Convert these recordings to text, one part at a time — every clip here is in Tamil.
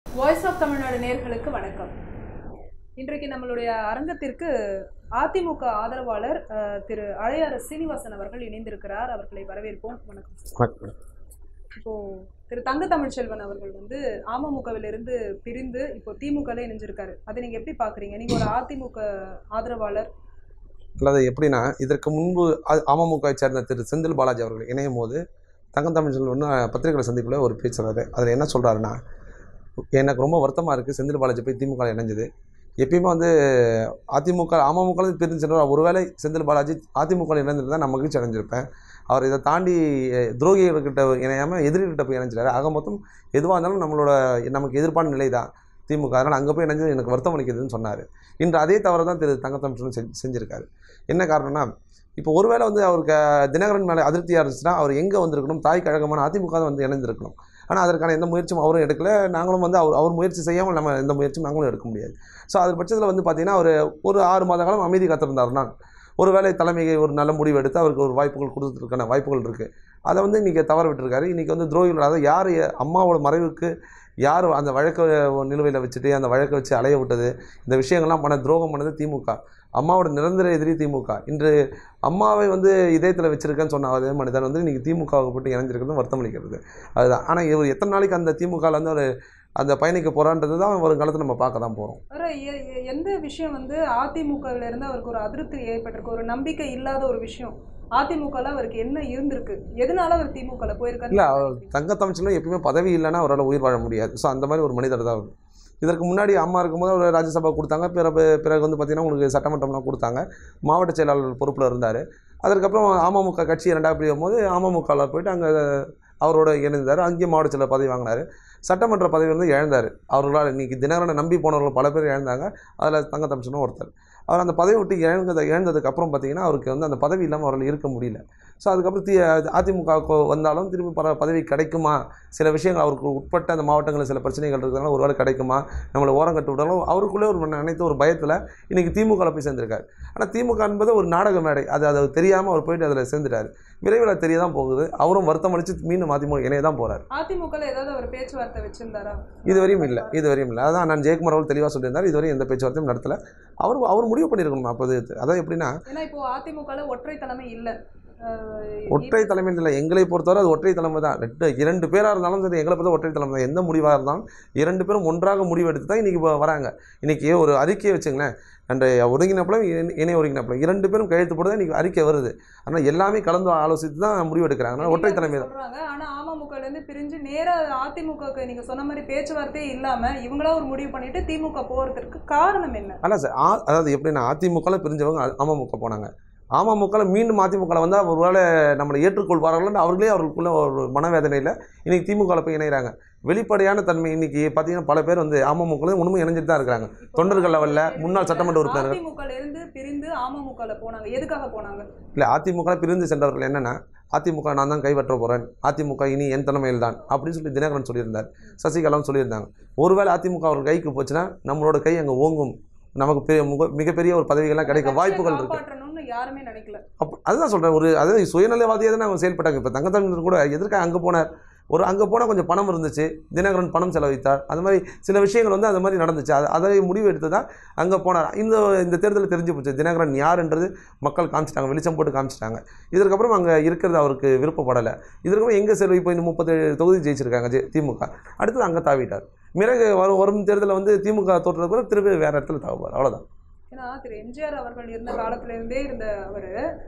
வாய்ஸ் ஆஃப் தமிழ்நாடு நேயர்களுக்கு வணக்கம். இன்றைக்கு நம்மளுடைய அரங்கத்திற்கு அதிமுக ஆதரவாளர் திரு அழையாறு சீனிவாசன் அவர்கள் இணைந்திருக்கிறார். அவர்களை வரவேற்போம். வணக்கம். இப்போ திரு தங்க தமிழ்ச்செல்வன் அவர்கள் அமமுகவிலிருந்து பிரிந்து இப்போ திமுகல இணைஞ்சிருக்காரு. அதை நீங்க எப்படி பாக்குறீங்க? நீங்க ஒரு அதிமுக ஆதரவாளர். அல்லது எப்படின்னா, இதற்கு முன்பு அமமுகவை சேர்ந்த திரு செந்தில் பாலாஜி அவர்கள் இணையும் போது தங்க தமிழ்ச்செல்வன் பத்திரிகை சந்திப்பில் ஒரு பேசுறாரு. அதில் என்ன சொல்றாருன்னா, எனக்கு ரொம்ப வருத்தமாக இருக்குது செந்தில் பாலாஜி போய் திமுக இணைஞ்சது. எப்பயுமே அதிமுக அமமுக பிரிந்து சென்றார். ஒருவேளை செந்தில் பாலாஜி அதிமுக இணைஞ்சிருந்தால் நான் மகிழ்ச்சி அடைஞ்சிருப்பேன். அவர் இதை தாண்டி துரோகிகள்கிட்ட இணையாமல் எதிரிகிட்ட போய் இணைஞ்சிட்டாரு. ஆக மொத்தம் எதுவாக இருந்தாலும் நமக்கு எதிர்ப்பான நிலை தான் திமுக. அதனால் அங்கே போய் இணைஞ்சது எனக்கு வருத்தம் அளிக்குதுன்னு சொன்னார். இன்று அதே தவிர தான் திரு தங்க தமிழ்ச்செல்வன் செஞ்சுருக்காரு. என்ன காரணம்னா, இப்போ ஒருவேளை அவருக்கு தினகரன் மேலே அதிருப்தியாக இருந்துச்சுன்னா அவர் எங்கே வந்திருக்கணும்? தாய் கழகமான அதிமுக தான் இணைந்திருக்கணும். ஆனால் அதற்கான எந்த முயற்சியும் அவரும் எடுக்கல. நாங்களும் அவர் முயற்சி செய்யாமல் நம்ம எந்த முயற்சியும் நாங்களும் எடுக்க முடியாது. ஸோ அது பட்சத்தில் பார்த்தீங்கன்னா ஒரு 6 மாத காலம் அமைதி காத்திருந்தாருன்னா ஒருவேளை தலைமை ஒரு நல்ல முடிவு எடுத்து அவருக்கு ஒரு வாய்ப்புகள் கொடுத்துருக்கான வாய்ப்புகள் இருக்குது. அதை இன்றைக்கி தவற விட்டுருக்காரு. இன்றைக்கி துரோகிகள், அதாவது யார் அம்மாவோட மறைவுக்கு யார் அந்த வழக்கை நிலுவையில் வச்சுட்டு அந்த வழக்கை வச்சு அலைய விட்டது, இந்த விஷயங்கள்லாம் துரோகம் பண்ணது திமுக. அம்மாவோட நிரந்தர எதிரி திமுக. இன்று அம்மாவை இதயத்தில் வச்சிருக்கேன்னு சொன்ன அதே மனிதன் இன்றைக்கி திமுகவுக்கு போட்டு இணைஞ்சிருக்கிறது வருத்தம் அளிக்கிறது. அதுதான். ஆனால் இவர் எத்தனை நாளைக்கு அந்த திமுகவில் ஒரு அந்த பயணிக்க போகிறான்றது தான் ஒரு காலத்தில் நம்ம பார்க்க தான் போகிறோம். எந்த விஷயம் அதிமுகவில் இருந்து அவருக்கு ஒரு அதிருப்தி ஏற்பட்டிருக்கு, ஒரு நம்பிக்கை இல்லாத ஒரு விஷயம் அதிமுகவில் அவருக்கு என்ன இருந்திருக்கு? எதனால அவர் திமுகவில் போயிருக்காரு? இல்லை, தங்க தமிழ்ச்செல்வன் எப்பயுமே பதவி இல்லைன்னா அவரால் உயிர் வாழ முடியாது. ஸோ அந்த மாதிரி ஒரு மனிதர் தான் அவர். இதற்கு முன்னாடி அம்மா இருக்கும்போது ஒரு ராஜ்யசபா கொடுத்தாங்க. பிறகு பார்த்திங்கன்னா உங்களுக்கு சட்டமன்றம்லாம் கொடுத்தாங்க. மாவட்ட செயலாளர் பொறுப்பில் இருந்தார். அதற்கப்புறம் அமமுக கட்சி 2ஆக பிரியும் போது அமமுகவில் போயிட்டு அங்கே அவரோட இணைந்தார். அங்கேயும் மாவட்ட செயலாளர் பதவி வாங்கினார். சட்டமன்ற பதவி இழந்தார். அவர்களால் இன்றைக்கி தினகரனை நம்பி போனவர்கள் பல பேர் இழந்தாங்க. அதில் தங்க தமிழ்ச்செல்வன் ஒருத்தர். அவர் அந்த பதவி விட்டு இழந்ததுக்கப்புறம் பார்த்திங்கன்னா அவருக்கு அந்த பதவி இல்லாமல் அவரால் இருக்க முடியல. ஸோ அதுக்கப்புறம் அதிமுகவுக்கு வந்தாலும் திரும்பி பதவி கிடைக்குமா, சில விஷயங்கள் அவருக்கு உட்பட்ட அந்த மாவட்டங்களில் சில பிரச்சனைகள் இருக்கிறதுனால ஒரு வேளை கிடைக்குமா, நம்மளை ஓரம் கட்டு விட்டாலும் அவருக்குள்ளே நினைத்த ஒரு பயத்தில் இன்றைக்கி திமுகவில் போய் சேர்ந்திருக்காரு. ஆனால் திமுக என்பது ஒரு நாடக மேடை. அது தெரியாமல் அவர் போயிட்டு அதில் சேர்ந்துட்டார். விரைவில் தெரிய தான் போகுது. அவரும் வருத்தம் அளித்து மீண்டும் அதிமுக இணைய தான் போகிறார். அதிமுக ஏதாவது ஒரு பேச்சுவார்த்தை வச்சிருந்தாரா? இதுவரையும் இல்லை. அதான் நான் ஜெயக்குமார் அவர்கள் தெளிவாக சொல்லியிருந்தார். இதுவரையும் எந்த பேச்சுவார்த்தையும் நடத்தலை. அவர் முடிவு பண்ணியிருக்கணும். அப்போது அதாவது எப்படின்னா, இப்போ அதிமுக ஒற்றை தலைமை இல்லை. ஒற்றை தலைமை இல்லை. எங்களை பொறுத்தவரை அது ஒற்றை தலைமை தான். 2 பேராக இருந்தாலும் சரி, எங்களை பொறுத்த ஒற்றை தலைமை தான். எந்த முடிவாக இருந்தாலும் 2 பேரும் ஒன்றாக முடிவு எடுத்து தான் இன்றைக்கி வராங்க. இன்றைக்கி ஒரு அறிக்கையை வச்சுங்களேன், அந்த ஒருங்கிணைப்பிலும் இணை ஒருங்கிணைப்பிலும் 2 பேரும் கையெழுத்து போட்டு தான் இன்றைக்கி அறிக்கை வருது. ஆனால் எல்லாமே கலந்து ஆலோசித்து தான் முடிவு எடுக்கிறாங்க. அதனால் ஒற்றை தலைமை தான். ஆனால் அமமுகலேருந்து பிரிஞ்சு நேராக அதிமுகவுக்கு நீங்கள் சொன்ன மாதிரி பேச்சுவார்த்தையே இல்லாமல் இவங்களா ஒரு முடிவு பண்ணிட்டு திமுக போகிறதுக்கு காரணம் என்ன? அல்ல சார், அதாவது எப்படின்னா, அதிமுகவில் பிரிஞ்சவங்க அமமுக போனாங்க. அமமுகவில் மீண்டும் அதிமுகவில் வந்தால் ஒருவேளை நம்மளை ஏற்றுக்கொள்வார்கள் அவர்களுக்குள்ள ஒரு மனவேதனையில் இன்றைக்கி திமுகவில் போய் இணைகிறாங்க. வெளிப்படையான தன்மை இன்றைக்கி பார்த்தீங்கன்னா பல பேர் அமமுகவில் உண்மை இணைஞ்சிட்டு தான் இருக்கிறாங்க. தொண்டர்கள் லெவலில் முன்னாள் சட்டமன்ற உறுப்பினர் அதிமுகலேருந்து பிரிந்து அமமுகவில் போனாங்க. எதுக்காக போனாங்க? இல்லை, அதிமுகவில் பிரிந்து சென்றவர்கள் என்னென்னா, அதிமுக நான் தான் கைப்பற்ற போகிறேன், அதிமுக இனி என் தலைமையில் தான் அப்படின்னு சொல்லி தினகரன் சொல்லியிருந்தார். சசிகலாவும் சொல்லியிருந்தாங்க. ஒருவேளை அதிமுக அவர்கள் கைக்கு போச்சுன்னா நம்மளோட கை அங்கே ஓங்கும், நமக்கு மிகப்பெரிய ஒரு பதவிகள்லாம் கிடைக்க வாய்ப்புகள் இருக்குது. யாருமே நினைக்கல. அதுதான் சொல்கிறேன். அதாவது சுயநலவாதியாக தான் அவங்க செயல்பட்டாங்க. இப்போ தங்க தமிழ்ச்செல்வன் கூட எதற்காக அங்கே போனார்? அங்கே போனால் கொஞ்சம் பணம் இருந்துச்சு, தினகரன் பணம் செலவழித்தார். அது மாதிரி சில விஷயங்கள் அது மாதிரி நடந்துச்சு. அதை முடிவு எடுத்து தான் அங்கே போனார். இந்த தேர்தலில் தெரிஞ்சு போச்சு தினகரன் யாருன்றது மக்கள் காமிச்சிட்டாங்க, வெளிச்சம் போட்டு காமிச்சிட்டாங்க. இதற்கப்புறம் அங்கே இருக்கிறது அவருக்கு விருப்பப்படலை. இதற்கப்புறம் எங்கே செலவு இப்போ இந்த 37 தொகுதி ஜெயிச்சிருக்காங்க திமுக. அடுத்தது அங்கே தாவிட்டார். பிறகு வரும் தேர்தலில் திமுக தோற்றதுக்கு திருப்பி வேறு இடத்துல தாவுவார். அவ்வளோதான். ஏன்னா திரு எம்ஜிஆர் அவர்கள் இருந்த காலத்திலேருந்தே இருந்த அவர்,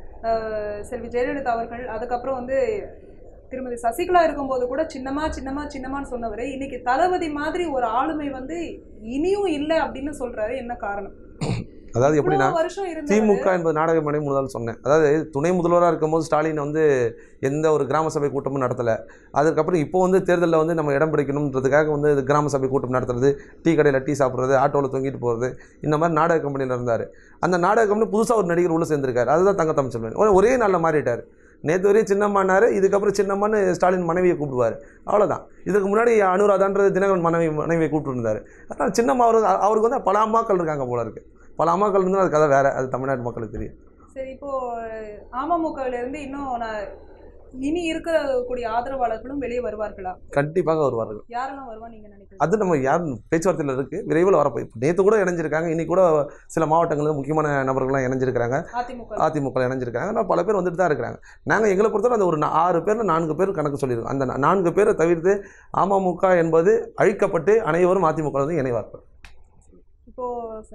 செல்வி ஜெயலலிதா அவர்கள், அதுக்கப்புறம் திருமதி சசிகலா இருக்கும்போது கூட சின்னமான்னு சொன்னவர் இன்னைக்கு தளபதி மாதிரி ஒரு ஆளுமை இனியும் இல்லை அப்படின்னு சொல்றாரு. என்ன காரணம்? அதாவது எப்படின்னா, திமுக என்பது நாடக மேடை முதல் சொன்னேன். அதாவது துணை முதல்வராக இருக்கும்போது ஸ்டாலின் எந்த ஒரு கிராம சபை கூட்டமும் நடத்தலை. அதுக்கப்புறம் இப்போ தேர்தலில் நம்ம இடம் பிடிக்கணுன்றதுக்காக கிராம சபை கூட்டம் நடத்துறது, டீ கடையில் டீ சாப்பிட்றது, ஆட்டோவில் தொங்கிட்டு போகிறது, இந்த மாதிரி நாடக கம்பெனியில் இருந்தார். அந்த நாடக கம்பெனி புதுசாக ஒரு நடிகர் உள்ளே சேர்ந்திருக்காரு. அதுதான் தங்க தமிழ்ச்செல்வன். ஒரே நாளில் மாறிட்டார். நேற்று வரையும் சின்னம்மானார், இதுக்கப்புறம் சின்னம்மான்னு ஸ்டாலின் மனைவியை கூப்பிடுவார். அவ்வளோதான். இதுக்கு முன்னாடி அனுராதான்றது தினகரன் மனைவியை கூப்பிட்டுருந்தார். அதனால் சின்னம்மா அவருக்கு பல அம்மாக்கள் இருக்காங்க போல இருக்குது. பல அம்மாக்கள் இருந்தால் அது கதை வேறு. அது தமிழ்நாட்டு மக்களுக்கு தெரியும். சரி, இப்போது அமமுகவிலேருந்து இன்னும் நான் இனி இருக்கக்கூடிய ஆதரவாளர்களும் வெளியே வருவார்களா? கண்டிப்பாக வருவார்கள். யாரெல்லாம் வருவா நீங்க நினைக்கிறீங்க? அது நம்ம யார் பேச்சுவார்த்தையில் இருக்கு, விரைவில் வரப்போய். நேற்று கூட இணைஞ்சிருக்காங்க, இன்னைக்கு கூட சில மாவட்டங்களில் முக்கியமான நபர்கள்லாம் இணைஞ்சிருக்கிறாங்க, அதிமுக இணைஞ்சிருக்காங்க. ஆனால் பல பேர் வந்துட்டு தான் இருக்கிறாங்க. நாங்கள் எங்களை பொறுத்தவரை அந்த ஒரு 6 பேரில் 4 பேர் கணக்கு சொல்லியிருக்கோம். அந்த 4 பேரை தவிர்த்து அமமுக என்பது அழிக்கப்பட்டு அனைவரும் அதிமுக வந்து இணைவார்கள். இப்போ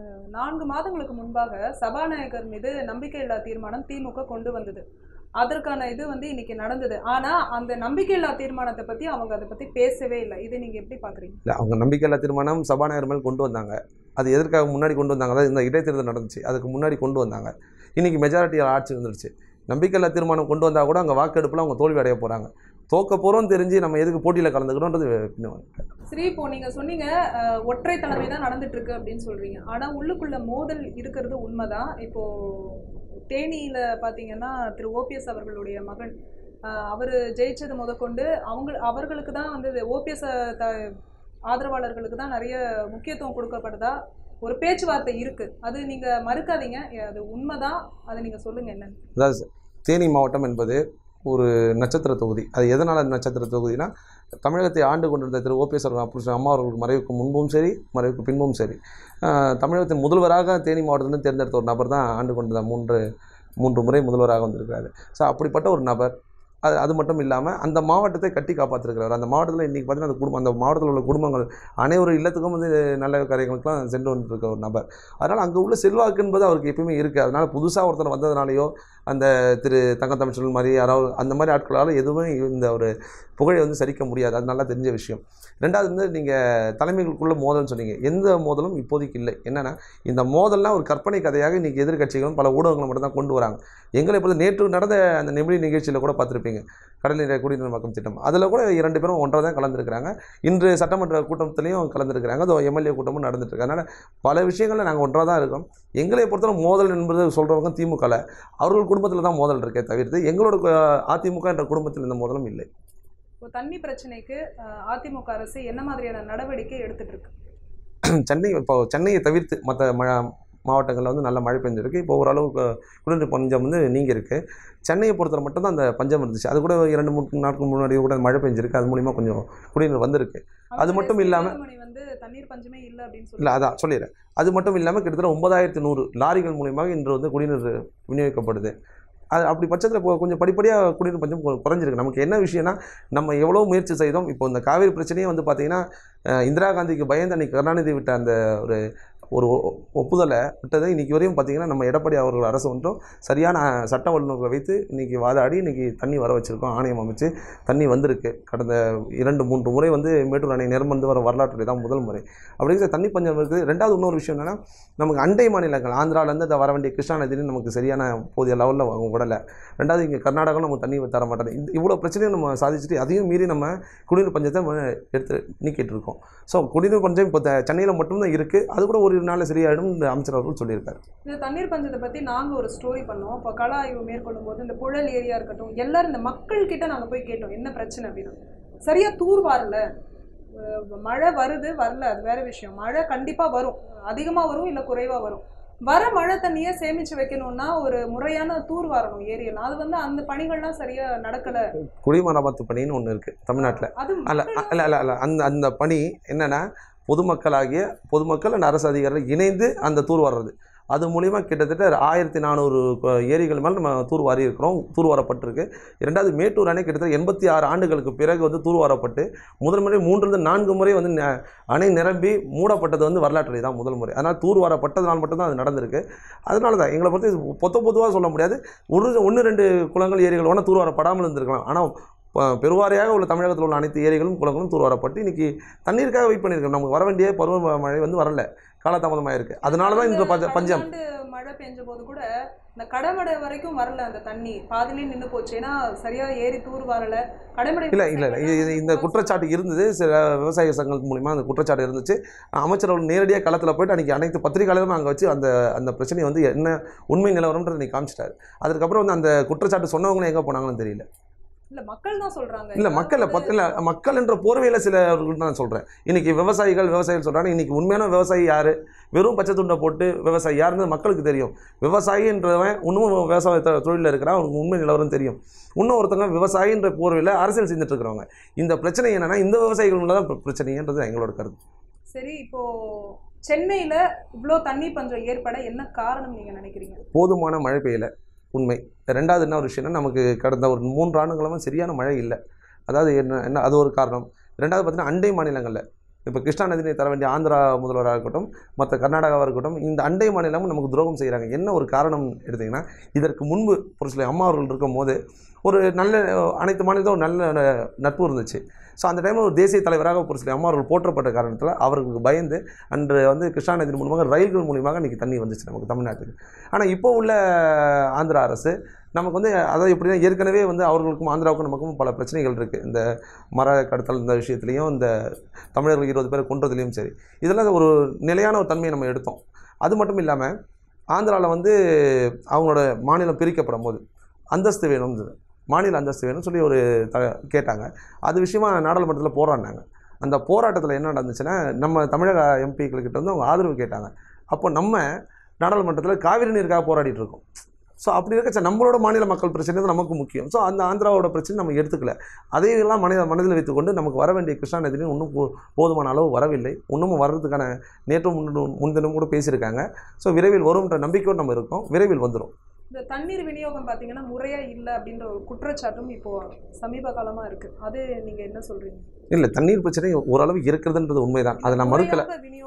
4 மாதங்களுக்கு முன்பாக சபாநாயகர் மீது நம்பிக்கையில்லா தீர்மானம் திமுக கொண்டு வந்தது. அதற்கான இது வந்து இன்னைக்கு நடந்தது. ஆனா அந்த நம்பிக்கையில்லா தீர்மானத்தை பத்தி அவங்க அதை பத்தி பேசவே இல்லை. இதை நீங்க எப்படி பாக்குறீங்க? இல்லை, அவங்க நம்பிக்கையில்லா தீர்மானம் சபாநாயகர் மேல் கொண்டு வந்தாங்க. அது எதற்காக முன்னாடி கொண்டு வந்தாங்க? அதாவது இந்த இடைத்தேர்தல் நடந்துச்சு, அதுக்கு முன்னாடி கொண்டு வந்தாங்க. இன்னைக்கு மெஜாரிட்டி ஆட்சி வந்துருச்சு. நம்பிக்கையில்லா தீர்மானம் கொண்டு வந்தால் கூட அவங்க வாக்கெடுப்பில் அவங்க தோல்வி அடைய போகிறாங்க. தோக்க போகிறோம் தெரிஞ்சு நம்ம எதுக்கு போட்டியில் கலந்துக்கிறோன்றது. சரி, இப்போ நீங்க சொன்னீங்க ஒற்றை தலைமை தான் நடந்துட்டு இருக்கு அப்படின்னு சொல்றீங்க. ஆனா உள்ளுக்குள்ள மோதல் இருக்கிறது உண்மைதான். இப்போ தேனியில பாத்தீங்கன்னா திரு ஓபிஎஸ் அவர்களுடைய மகன் அவர் ஜெயிச்சது முதற்கொண்டு அவர்களுக்கு தான் வந்து ஓபிஎஸ் ஆதரவாளர்களுக்கு தான் நிறைய முக்கியத்துவம் கொடுக்கப்படுதா ஒரு பேச்சுவார்த்தை இருக்கு. அது நீங்க மறுக்காதீங்க, அது உண்மைதான். அதை நீங்க சொல்லுங்க என்ன. அதாவது தேனி மாவட்டம் என்பது ஒரு நட்சத்திர தொகுதி. அது எதனால் நட்சத்திர தொகுதினா, தமிழகத்தை ஆண்டு கொண்டிருந்த திரு ஓபிஎஸ் அவர்கள் அம்மா அவர்களுக்கு மறைவுக்கு முன்பும் சரி, மறைவுக்கு பின்பும் சரி, தமிழகத்தின் முதல்வராக தேனி மாவட்டத்திலிருந்து தேர்ந்தெடுத்த ஒரு நபர் தான் ஆண்டு கொண்டிருந்த 3 முறை முதல்வராக வந்திருக்கிறாரு. ஸோ அப்படிப்பட்ட ஒரு நபர். அது மட்டும் இல்லாமல் அந்த மாவட்டத்தை கட்டி காப்பாற்றிருக்கிறார். அந்த மாவட்டத்தில் இன்றைக்கி பார்த்தீங்கன்னா அந்த மாவட்டத்தில் உள்ள குடும்பங்கள் அனைவரு இல்லத்துக்கும் வந்து நல்ல காரியங்களுக்கெல்லாம் சென்று வந்துருக்க ஒரு நபர். அதனால் அங்கே உள்ள செல்வாக்கு என்பது அவருக்கு எப்பயுமே இருக்குது. அதனால் புதுசாக ஒருத்தர் வந்ததுனாலையோ அந்த திரு தங்கத்தமிழ்ச்செல்வன் மாதிரி யாராவது அந்த மாதிரி ஆட்களால் எதுவுமே இந்த ஒரு புகழை வந்து சரிக்க முடியாது. அது நல்லா தெரிஞ்ச விஷயம். ரெண்டாவது வந்து நீங்கள் தலைமைகளுக்குள்ள மோதல்னு சொன்னீங்க. எந்த மோதலும் இப்போதைக்கு இல்லை. என்னென்னா, இந்த மோதல்லாம் ஒரு கற்பனை கதையாக இன்றைக்கி எதிர்கட்சிகளும் பல ஊடகங்களும் மட்டும் தான் கொண்டு வராங்க. எங்களை இப்போ நேற்று நடந்த அந்த நெமிலி நிகழ்ச்சியில் கூட பார்த்துருப்பீங்க, கடல்நீர் குடிநீர் திட்டம். அதில் கூட 2 பேரும் ஒன்றாக தான் கலந்துருக்கிறாங்க. இன்று சட்டமன்ற கூட்டத்திலையும் கலந்துருக்கிறாங்க. அது எம்எல்ஏ கூட்டமும் நடந்துட்டுருக்கு. அதனால் பல விஷயங்களில் நாங்கள் ஒன்றாக தான் இருக்கோம். எங்களை பொறுத்தவரை மோதல் என்பது சொல்கிறவங்க திமுகவில் அவர்கள் குடும்பத்தில் தான் மோதல் இருக்கே தவிர்த்து எங்களோட அதிமுக என்ற குடும்பத்தில் இந்த மோதலும் இல்லை. இப்போ தண்ணி பிரச்சனைக்கு அதிமுக அரசு என்ன மாதிரியான நடவடிக்கை எடுத்துட்டு இருக்கு? சென்னையை தவிர்த்து மற்ற மாவட்டங்களில் வந்து நல்ல மழை பெஞ்சிருக்கு. இப்போ ஓரளவுக்கு குளிர் பஞ்சம் வந்து நீங்க இருக்குது. சென்னையை பொறுத்தவரை மட்டும்தான் அந்த பஞ்சம் இருந்துச்சு. அது கூட 2-3 நாட்களுக்கு முன்னாடி கூட மழை பெஞ்சிருக்கு. அது மூலிமா கொஞ்சம் குடிநீர் வந்திருக்கு. அது மட்டும் இல்லாமல் தண்ணீர் பஞ்சமே இல்லை அப்படின்னு இல்லை, அதான் சொல்லிடுறேன். அது மட்டும் இல்லாமல் கிட்டத்தட்ட 9100 லாரிகள் மூலியமாக இன்று வந்து குடிநீர் விநியோகிக்கப்படுது. அது அப்படி பட்சத்தில் இப்போ கொஞ்சம் படிப்படியாக குடிநீர் பஞ்சம் குறைஞ்சிருக்கு. நமக்கு என்ன விஷயம்னா, நம்ம எவ்வளோ முயற்சி செய்தோம். இப்போ இந்த காவிரி பிரச்சனையே வந்து பார்த்திங்கன்னா, இந்திரா காந்திக்கு பயந்து அன்றைக்கி கருணாநிதி விட்ட அந்த ஒரு ஒப்புதலை விட்டது இன்றைக்கி வரையும் பார்த்திங்கன்னா, நம்ம எடப்பாடி அவர்கள் அரசு வந்துட்டும் சரியான சட்ட வல்லுநர்களை வைத்து இன்றைக்கி வாதாடி இன்றைக்கி தண்ணி வர வச்சுருக்கோம். ஆணையம் அமைச்சு தண்ணி வந்திருக்கு. கடந்த 2-3 முறை வந்து மேட்டூர் அணை நிரம்பந்து வர வரலாற்றுடைய தான் முதல் முறை. அப்படிங்கிற தண்ணி பஞ்சம் இருக்குது. ரெண்டாவது இன்னொரு விஷயம் என்னென்னா, நமக்கு அண்டை மாநிலங்கள் ஆந்திராவிலேருந்து அதை வர வேண்டிய கிருஷ்ணா நதினு நமக்கு சரியான போதிய லெவலில் விடலை. ரெண்டாவது இங்கே கர்நாடகாவும் நமக்கு தண்ணி தர மாட்டேன். இவ்வளோ பிரச்சனையும் நம்ம சாதிச்சுட்டு அதையும் மீறி நம்ம குடிநீர் பஞ்சத்தை எடுத்து நீக்கிட்டு இருக்கோம். ஸோ குடிநீர் பஞ்சம் இப்போ சென்னையில் மட்டும்தான் இருக்குது. அது கூட ஒரு நாளில் சரியாயிடும் அமைச்சர் அவர்கள் சொல்லியிருக்காரு. இந்த தண்ணீர் பஞ்சத்தை பற்றி நாங்கள் ஒரு ஸ்டோரி பண்ணோம். இப்போ கள ஆய்வு மேற்கொள்ளும் போது இந்த புழல் ஏரியா இருக்கட்டும், எல்லாரும் இந்த மக்கள் கிட்ட நாங்கள் போய் கேட்டோம் என்ன பிரச்சனை அப்படின்னு. சரியா தூர் வரல. மழை வருது வரல அது வேற விஷயம். மழை கண்டிப்பாக வரும், அதிகமாக வரும் இல்லை குறைவாக வரும். வர மழை தண்ணியை சேமிச்சு வைக்கணும்னா ஒரு முறையான தூர் வரணும் ஏரியெல்லாம். அது வந்து அந்த பணிகள்லாம் சரியா நடக்கல. குடிமராமத்து பணின்னு ஒன்று இருக்குது தமிழ்நாட்டில். அந்த பணி என்னன்னா, பொதுமக்கள் அண்ட் அரசு அதிகாரிகள் இணைந்து அந்த தூர் வர்றது. அது மூலிமா கிட்டத்தட்ட 1400 ஏரிகள் மேலே நம்ம தூர்வாரி இருக்கிறோம், தூர்வாரப்பட்டிருக்கு. ரெண்டாவது மேட்டூர் அணை கிட்டத்தட்ட 86 ஆண்டுகளுக்கு பிறகு வந்து தூர்வாரப்பட்டு முதல் முறை 3-4 முறை வந்து அணை நிரம்பி மூடப்பட்டது வந்து வரலாற்று தான் முதல் முறை. அதனால் தூர்வாரப்பட்டதுனால் மட்டும்தான் அது நடந்திருக்கு. அதனால தான் எங்களை பொறுத்து பொதுவாக சொல்ல முடியாது. 1-2 குளங்கள் ஏரிகள் வேணால் தூர்வாரப்படாமல் இருந்திருக்கலாம். ஆனால் பெருவாரியாக உள்ள தமிழகத்தில் உள்ள அனைத்து ஏரிகளும் குளங்களும் தூர்வாரப்பட்டு இன்றைக்கி தண்ணீருக்காக வெயிட் பண்ணியிருக்கோம். நமக்கு வர வேண்டிய பருவ மழை வந்து வரல, காலதாமதமாக இருக்குது. அதனால தான் இந்த பஞ்சம். மழை பெஞ்ச போது கூட இந்த கடமடை வரைக்கும் வரல, அந்த தண்ணி பாதிலே நின்று போச்சு. ஏன்னா சரியாக ஏரி தூர் வரல. கடமடை இல்லை இந்த குற்றச்சாட்டு இருந்தது. சில விவசாய சங்கங்கள் மூலிமா அந்த குற்றச்சாட்டு இருந்துச்சு. அமைச்சர்கள் நேரடியாக களத்தில் போய்ட்டு அன்றைக்கி அனைத்து பத்திரிகையாளரும் அங்கே வச்சு அந்த பிரச்சனையை வந்து என்ன உண்மை நிலவரம்ன்றது இன்றைக்கி காமிச்சிட்டாரு. அதுக்கப்புறம் வந்து அந்த குற்றச்சாட்டு சொன்னவங்களும் எங்கே போனாங்கன்னு தெரியல. இல்ல மக்கள் தான் சொல்றாங்க. இல்லை மக்கள் என்ற போர்வையில் சிலர்கள் நான் சொல்கிறேன். இன்றைக்கி விவசாயிகள் சொல்கிறாங்க. இன்றைக்கி உண்மையான விவசாயி யார்? வெறும் பச்சை துண்டை போட்டு விவசாயி யாருன்னு மக்களுக்கு தெரியும். விவசாயின்றவன் இன்னும் விவசாய தொழிலில் இருக்கிறான், அவனுக்கு உண்மை நிலவரம் தெரியும். இன்னும் ஒருத்தங்க விவசாயின்ற போர்வையில் அரசியல் செஞ்சுட்டு இருக்கிறவங்க. இந்த பிரச்சனை என்னென்னா இந்த விவசாயிகள் தான் பிரச்சனைன்றது எங்களோட கருத்து. சரி, இப்போ சென்னையில் இவ்வளோ தண்ணி பஞ்சம் ஏற்பட என்ன காரணம் நீங்கள் நினைக்கிறீங்க? போதுமான மழை பெய்யலை, உண்மை. ரெண்டாவது என்ன ஒரு விஷயம்னா, நமக்கு கடந்த ஒரு 3 ஆண்டுகளும் சரியான மழை இல்லை. அதாவது என்ன அது ஒரு காரணம். ரெண்டாவது பார்த்தீங்கன்னா, அண்டை மாநிலங்களில் இப்போ கிருஷ்ணா நதியை தர வேண்டிய ஆந்திரா முதல்வராக இருக்கட்டும், மற்ற கர்நாடகாவாக இருக்கட்டும், இந்த அண்டை மாநிலமும் நமக்கு துரோகம் செய்கிறாங்க. என்ன ஒரு காரணம் எடுத்திங்கன்னா, இதற்கு முன்பு ஒரு சில அம்மா அவர்கள் இருக்கும் போது ஒரு நல்ல அனைத்து மாநிலத்தும் ஒரு நல்ல நட்பு இருந்துச்சு. ஸோ அந்த டைமில் ஒரு தேசிய தலைவராக ஒரு சில அம்மா அவர்கள் போற்றப்பட்ட காரணத்தில் அவர்களுக்கு பயந்து அன்று கிருஷ்ணா நதி மூலமாக ரயில்கள் மூலியமாக இன்றைக்கி தண்ணி வந்துச்சு நமக்கு தமிழ்நாட்டுக்கு. ஆனால் இப்போ உள்ள ஆந்திரா அரசு நமக்கு அதாவது எப்படின்னா, ஏற்கனவே அவர்களுக்கும் ஆந்திராவுக்கும் நமக்கும் பல பிரச்சனைகள் இருக்குது. இந்த மர கடத்தல் இந்த விஷயத்துலையும், இந்த தமிழர்கள் 20 பேர் கொன்றதுலேயும் சரி, இதெல்லாம் ஒரு நிலையான ஒரு தன்மையை நம்ம எடுத்தோம். அது மட்டும் இல்லாமல் ஆந்திராவில் அவங்களோட மாநிலம் பிரிக்கப்படும் போது அந்தஸ்து வேணும், மாநில அந்தஸ்து வேணும்னு சொல்லி ஒரு கேட்டாங்க. அது விஷயமா நாடாளுமன்றத்தில் போராடினாங்க. அந்த போராட்டத்தில் என்ன நடந்துச்சுன்னா, நம்ம தமிழக எம்பிக்கள்கிட்ட அவங்க ஆதரவு கேட்டாங்க. அப்போ நம்ம நாடாளுமன்றத்தில் காவிரி நீருக்காக போராடிட்டு இருக்கோம். ஸோ அப்படி இருக்க நம்மளோட மாநில மக்கள் பிரச்சனை தான் நமக்கு முக்கியம். ஸோ அந்த ஆந்திராவோட பிரச்சனை நம்ம எடுத்துக்கல. அதையெல்லாம் மனதில் வைத்துக்கொண்டு நமக்கு வர வேண்டிய கிருஷ்ணா நதியும் இன்னும் போதுமான அளவு வரவில்லை. இன்னமும் வர்றதுக்கான நேற்றும் முன்தினம் கூட பேசியிருக்காங்க. ஸோ விரைவில் வரும்ன்ற நம்பிக்கையோடு நம்ம இருக்கோம். விரைவில் வந்துடும். இந்த தண்ணீர் விநியோகம் பார்த்தீங்கன்னா முறையாக இல்லை அப்படின்ற ஒரு குற்றச்சாட்டும் இப்போது சமீப காலமாக இருக்குது. அது நீங்கள் என்ன சொல்கிறீங்க? இல்லை, தண்ணீர் பிரச்சனை ஓரளவு இருக்கிறதுன்றது உண்மைதான். அதை நான் மறுக்கலை.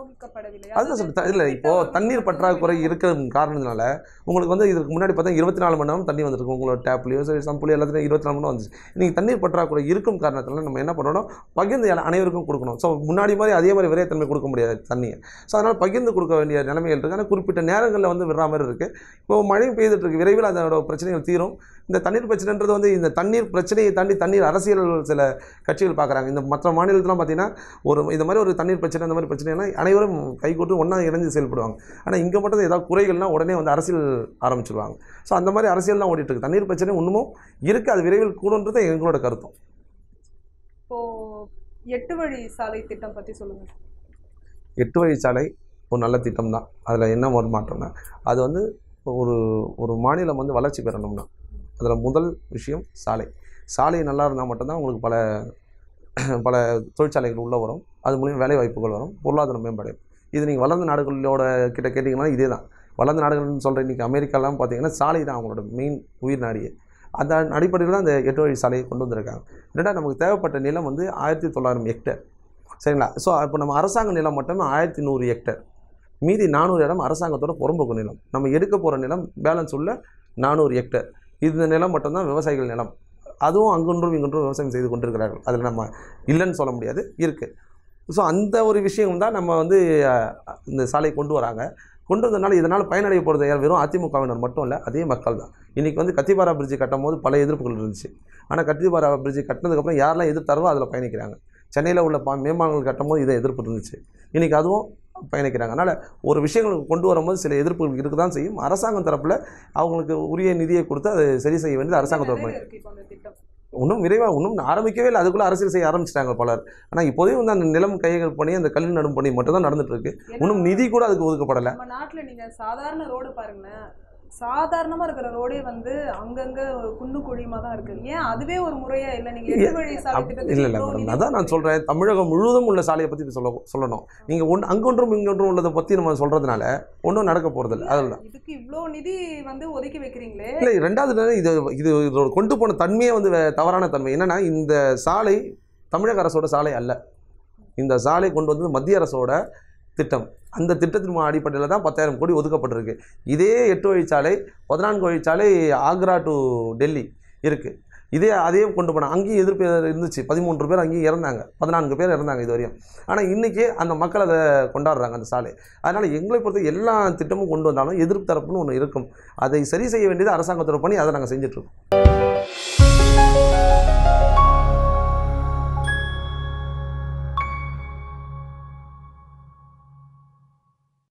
அதுதான் சொல்ல இல்லை, இப்போது தண்ணீர் பற்றாக்குறை இருக்கிற காரணத்தினால உங்களுக்கு இதுக்கு முன்னாடி பார்த்தா 24 மணி நேரம் தண்ணி வந்துருக்கு. உங்களோட டேப்லேயோ சரி சம்புலையோ எல்லாத்துலையும் 24 மணி நேரம் வந்துச்சு. இன்றைக்கி தண்ணீர் பற்றாக்குறை இருக்கும் காரணத்தினால நம்ம என்ன பண்ணணும், பகிர்ந்து அனைவருக்கும் கொடுக்கணும். ஸோ முன்னாடி மாதிரி அதே மாதிரி விரைத்தன்மை கொடுக்க முடியாது தண்ணியை. ஸோ அதனால் பகிர்ந்து கொடுக்க வேண்டிய நிலைமைகள் இருக்குது. ஆனால் குறிப்பிட்ட நேரங்களில் விடுற மாதிரி இருக்குது. இப்போ மழையும் பெய்துட்டு இருக்கு. விரைவில் அதோட பிரச்சனைகள் தீரும். இந்த தண்ணீர் பிரச்சனைன்றது இந்த தண்ணீர் பிரச்சனையை தாண்டி தண்ணீர் அரசியல் சில கட்சிகள் பார்க்குறாங்க. இந்த மற்ற மாநிலத்திலாம் பார்த்தீங்கன்னா இந்த மாதிரி ஒரு தண்ணீர் பிரச்சனை, இந்த மாதிரி பிரச்சனைனா அனைவரும் கைகோட்டு ஒன்றா இணைஞ்சு செயல்படுவாங்க. ஆனால் இங்கே மட்டும் ஏதாவது குறைகள்னால் உடனே அரசியல் ஆரம்பிச்சிடுவாங்க. ஸோ அந்த மாதிரி அரசியல் தான் ஓடிட்டு இருக்கு. தண்ணீர் பிரச்சனை இன்னமும் இருக்குது. அது விரைவில் கூடுன்றது எங்களோட கருத்தும். இப்போது 8 வழி சாலை திட்டம் பற்றி சொல்லுங்கள். 8 வழி சாலை ஒரு நல்ல திட்டம் தான். அதில் என்ன ஒரு மாற்றம்னா, அது ஒரு மாநிலம் வளர்ச்சி பெறணும்னா அதில் முதல் விஷயம் சாலை நல்லா இருந்தால் மட்டும்தான் உங்களுக்கு பல தொழிற்சாலைகள் உள்ளே வரும். அது மூலியம் வேலை வாய்ப்புகள் வரும், பொருளாதாரம் மேம்படையும். இது நீங்கள் வளர்ந்த நாடுகளோட கிட்ட கேட்டிங்கன்னா இதே தான். வளர்ந்த நாடுகள்னு சொல்கிற இன்றைக்கி அமெரிக்காலாம் பார்த்தீங்கன்னா சாலை தான் அவங்களோட மெயின் உயிர் நாடியே. அந்த அடிப்படையில் தான் அந்த 8 வழி சாலையை கொண்டு வந்திருக்காங்க. ரெண்டாவது, நமக்கு தேவைப்பட்ட நிலம் 1900 ஹெக்டேர், சரிங்களா? ஸோ இப்போ நம்ம அரசாங்க நிலம் மட்டுமே 1100 ஹெக்டேர். மீதி 400 இடம் அரசாங்கத்தோட புறம்போக்கு நிலம். நம்ம எடுக்க போகிற நிலம் பேலன்ஸ் உள்ள 400 ஹெக்டேர். இந்த நிலம் மட்டும்தான் விவசாயிகள் நிலம். அதுவும் அங்கொன்றும் இங்கொன்றும் விவசாயம் செய்து கொண்டிருக்கிறார்கள். அதில் நம்ம இல்லைன்னு சொல்ல முடியாது, இருக்குது. ஸோ அந்த ஒரு விஷயம் தான் நம்ம இந்த சாலை கொண்டு வராங்க. கொண்டு வந்ததுனால இதனால் பயனடைய போகிறது யார்? வெறும் அதிமுகவினர் மட்டும் இல்லை, அதே மக்கள் தான். இன்றைக்கி கத்திபாரா பிரிட்ஜு கட்டும் போது பல எதிர்ப்புகள் இருந்துச்சு. ஆனால் கத்திபாரா பிரிட்ஜு கட்டினதுக்கப்புறம் யாரெல்லாம் எதிர்த்தாரோ அதில் பயணிக்கிறாங்க. சென்னையில் உள்ள மேம்பாலங்கள் கட்டும் போது இதை எதிர்ப்பு இருந்துச்சு. இன்றைக்கி அதுவும் பயணிக்கிறாங்க. அதனால் ஒரு விஷயங்கள் கொண்டு வரும்போது சில எதிர்ப்புகள் இருக்க தான் செய்யும். அரசாங்கம் தரப்பில் அவங்களுக்கு உரிய நிதியை கொடுத்து அதை சரி செய்ய வேண்டியது அரசாங்கத்தோட. இன்னும் விரைவாக இன்னும் ஆரம்பிக்கவே இல்லை, அதுக்குள்ளே அரசியல் செய்ய ஆரம்பிச்சிட்டாங்க பலர். ஆனால் இப்போதையும் அந்த நிலம் கையகல் பண்ணி அந்த கல் நடும் பணி மட்டும் தான் நடந்துட்டு இருக்கு. இன்னும் நிதி கூட அதுக்கு ஒதுக்கப்படலை. நம்ம நாட்டில் நீங்கள் சாதாரண ரோடு பாருங்களேன், சாதாரணமாக இருக்கிற ரோடே அங்கங்கே குண்டு குழியுமா தான் இருக்குது. ஏன் அதுவே ஒரு முறையாக இல்லை? நீங்கள் 8 வழி சாலை திட்டத்தை இல்லை மேடம், அதான் நான் சொல்கிறேன். தமிழகம் முழுவதும் உள்ள சாலையை பற்றி சொல்லணும். நீங்கள் அங்கொன்றும் இங்கொன்றும் உள்ளதை பற்றி நம்ம சொல்கிறதுனால ஒன்றும் நடக்க போகிறதில்ல. அதில் இதுக்கு இவ்வளோ நிதி ஒதுக்கி வைக்கிறீங்களே. இல்லை, ரெண்டாவது இது கொண்டு போன தன்மையே தவறான தன்மை. என்னென்னா, இந்த சாலை தமிழக அரசோட சாலை அல்ல. இந்த சாலை கொண்டு வந்தது மத்திய அரசோட திட்டம். அந்த திட்டத்தின் அடிப்படையில் தான் 10,000 கோடி ஒதுக்கப்பட்டிருக்கு. இதே 8 வழிச்சாலை 14 வழிச்சாலை ஆக்ரா டு டெல்லி இருக்குது. அதையும் கொண்டு போனாங்க. அங்கேயும் எதிர்ப்பு இருந்துச்சு. 13 பேர் அங்கேயும் இறந்தாங்க, 14 பேர் இறந்தாங்க இது வரையும். ஆனால் இன்றைக்கி அந்த மக்கள் அதை கொண்டாடுறாங்க அந்த சாலை. அதனால் எங்களை பொறுத்த எல்லா திட்டமும் கொண்டு வந்தாலும் எதிர்ப்பு தரப்புன்னு ஒன்று இருக்கும். அதை சரி செய்ய வேண்டியது அரசாங்கத்தோட பணி. அதை நாங்கள் செஞ்சிட்ருக்கோம்.